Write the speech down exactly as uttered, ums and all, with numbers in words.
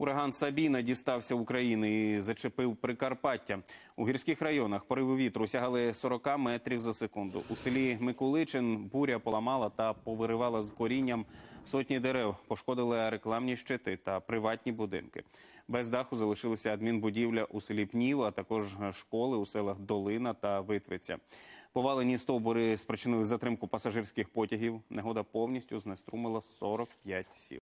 Ураган Сабіна дістався України і зачепив Прикарпаття. У гірських районах пориви вітру сягали сорока метрів за секунду. У селі Микуличин буря поламала та повиривала з корінням сотні дерев, пошкодили рекламні щити та приватні будинки. Без даху залишилася адмінбудівля у селі Пнів, а також школи у селах Долина та Витвиця. Повалені стовбури спричинили затримку пасажирських потягів. Негода повністю знеструмила сорок п'ять сіл.